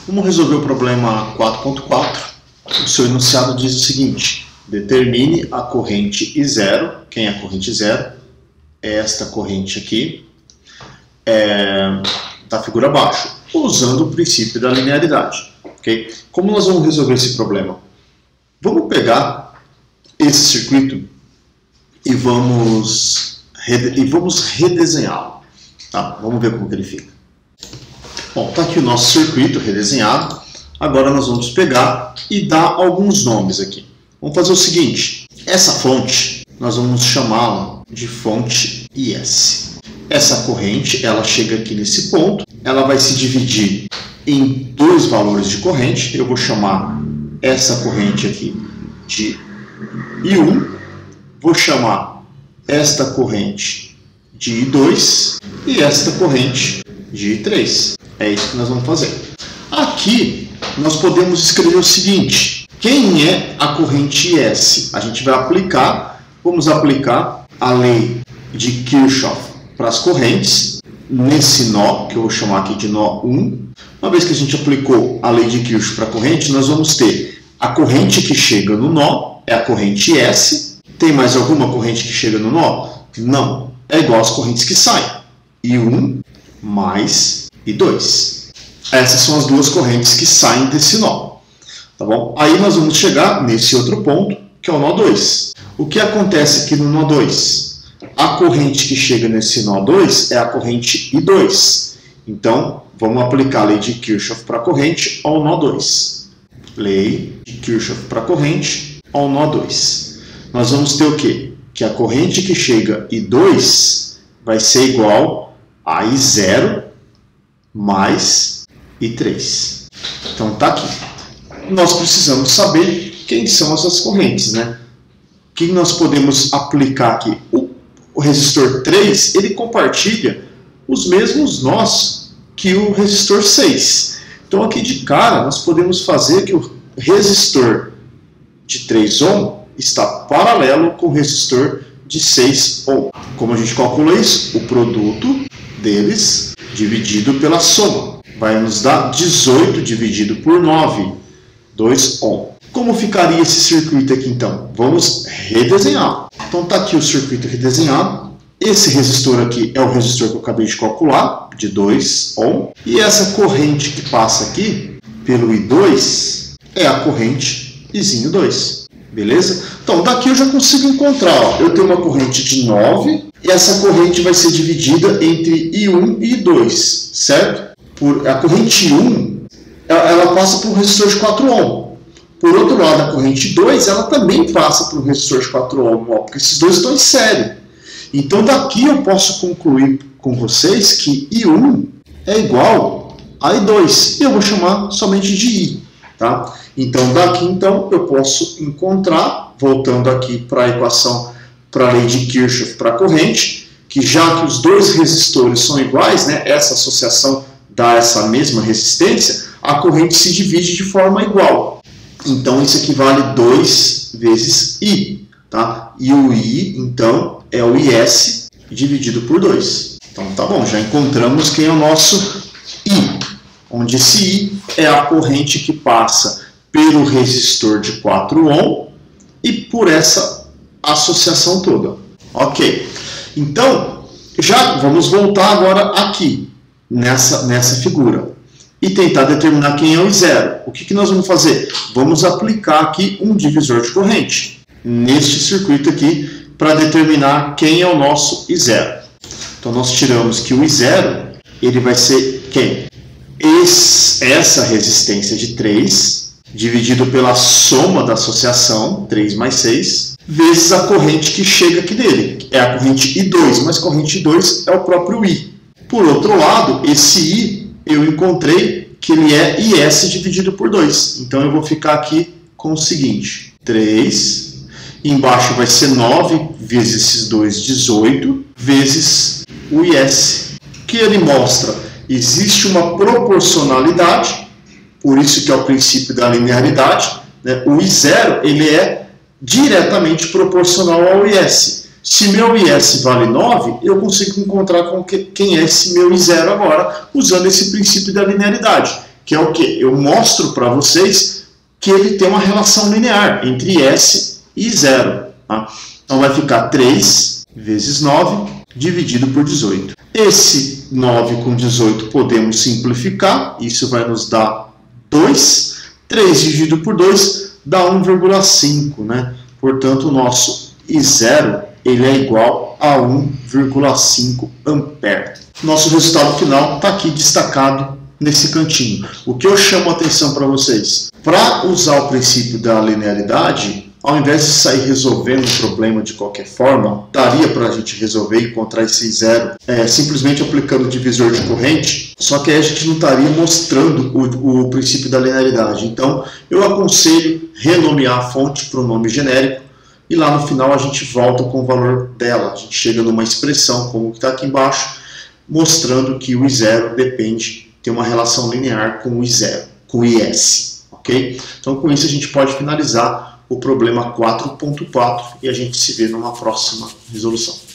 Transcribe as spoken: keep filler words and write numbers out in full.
Vamos resolver o problema quatro ponto quatro. O seu enunciado diz o seguinte: determine a corrente I zero. Quem é a corrente zero? É esta corrente aqui, é, da figura abaixo, usando o princípio da linearidade. Okay? Como nós vamos resolver esse problema? Vamos pegar esse circuito e vamos, e vamos redesenhá-lo. Tá? Vamos ver como que ele fica. Bom, está aqui o nosso circuito redesenhado. Agora nós vamos pegar e dar alguns nomes aqui. Vamos fazer o seguinte: essa fonte, nós vamos chamá-la de fonte I S. Essa corrente, ela chega aqui nesse ponto, ela vai se dividir em dois valores de corrente. Eu vou chamar essa corrente aqui de I um, vou chamar esta corrente de I dois e esta corrente de I três. É isso que nós vamos fazer. Aqui nós podemos escrever o seguinte: quem é a corrente I S? A gente vai aplicar, vamos aplicar a lei de Kirchhoff para as correntes, nesse nó, que eu vou chamar aqui de nó um. Uma vez que a gente aplicou a lei de Kirchhoff para a corrente, nós vamos ter a corrente que chega no nó, é a corrente I S. Tem mais alguma corrente que chega no nó? Não. É igual às correntes que saem. I um mais I dois. Essas são as duas correntes que saem desse nó. Tá bom? Aí nós vamos chegar nesse outro ponto, que é o nó dois. O que acontece aqui no nó dois? A corrente que chega nesse nó dois é a corrente I dois. Então, vamos aplicar a lei de Kirchhoff para a corrente ao nó dois. Lei de Kirchhoff para a corrente ao nó dois. Nós vamos ter o quê? Que a corrente que chega I dois vai ser igual a I zero mais I três. Então, está aqui. Nós precisamos saber quem são essas correntes, né? O que nós podemos aplicar aqui? O, o resistor três, ele compartilha os mesmos nós que o resistor seis. Então, aqui de cara, nós podemos fazer que o resistor de três ohm está paralelo com o resistor de seis ohm. Como a gente calcula isso? O produto deles dividido pela soma vai nos dar dezoito dividido por nove, dois ohm. Como ficaria esse circuito aqui então? Vamos redesenhar. Então está aqui o circuito redesenhado. Esse resistor aqui é o resistor que eu acabei de calcular, de dois ohm. E essa corrente que passa aqui pelo I dois é a corrente Izinho dois. Beleza? Então daqui eu já consigo encontrar. Ó, eu tenho uma corrente de nove e essa corrente vai ser dividida entre I um e I dois, certo? Por, a corrente I um, ela passa por um resistor de quatro ohm. Por outro lado, a corrente dois, ela também passa por um resistor de quatro ohm, ó, porque esses dois estão em série. Então daqui eu posso concluir com vocês que I um é igual a I dois. E eu vou chamar somente de I. Tá? Então daqui então eu posso encontrar, voltando aqui para a equação, para a lei de Kirchhoff para a corrente, que já que os dois resistores são iguais, né, essa associação dá essa mesma resistência, a corrente se divide de forma igual. Então isso equivale dois vezes I. Tá? E o I, então, é o I S dividido por dois. Então tá bom, já encontramos quem é o nosso I, onde esse I é a corrente que passa pelo resistor de quatro ohm e por essa associação toda. Ok. Então, já vamos voltar agora aqui, nessa, nessa figura, e tentar determinar quem é o I zero. O que, que nós vamos fazer? Vamos aplicar aqui um divisor de corrente neste circuito aqui para determinar quem é o nosso I zero. Então, nós tiramos que o I zero ele vai ser quem? Esse, essa resistência de três, dividido pela soma da associação, três mais seis, vezes a corrente que chega aqui dele. É a corrente I dois, mas a corrente I dois é o próprio I. Por outro lado, esse I, eu encontrei que ele é I S dividido por dois. Então, eu vou ficar aqui com o seguinte: três, embaixo vai ser nove vezes esses dois, dezoito, vezes o I S. O que ele mostra? Existe uma proporcionalidade, por isso que é o princípio da linearidade, né? O I zero ele é diretamente proporcional ao I S. Se meu I S vale nove, eu consigo encontrar com que, quem é esse meu I zero agora, usando esse princípio da linearidade. que é o que? Eu mostro para vocês que ele tem uma relação linear entre S e zero. Tá? Então vai ficar três vezes nove dividido por dezoito. Esse nove com dezoito podemos simplificar, isso vai nos dar dois. três dividido por dois dá um vírgula cinco, né? Portanto, o nosso I zero ele é igual a um vírgula cinco ampere. Nosso resultado final está aqui destacado nesse cantinho. O que eu chamo a atenção para vocês? Para usar o princípio da linearidade, ao invés de sair resolvendo o problema de qualquer forma, daria para a gente resolver e encontrar esse I zero é, simplesmente aplicando o divisor de corrente, só que aí a gente não estaria mostrando o, o princípio da linearidade. Então, eu aconselho renomear a fonte para um nome genérico e lá no final a gente volta com o valor dela. A gente chega numa expressão como que está aqui embaixo, mostrando que o I zero depende, tem uma relação linear com o I zero, com o I S. Ok? Então, com isso a gente pode finalizar o problema quatro ponto quatro e a gente se vê numa próxima resolução.